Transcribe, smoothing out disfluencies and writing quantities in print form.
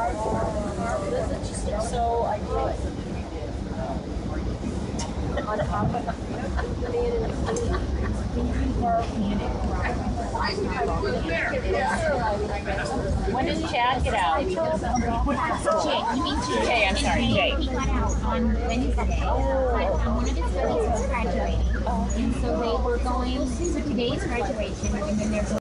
So I do. When does Chad get out? Jay, you mean Jay, I'm sorry, Jay. He got out on Wednesday, but one of his buddies was graduating, and so they were going. So today's graduation, and then there's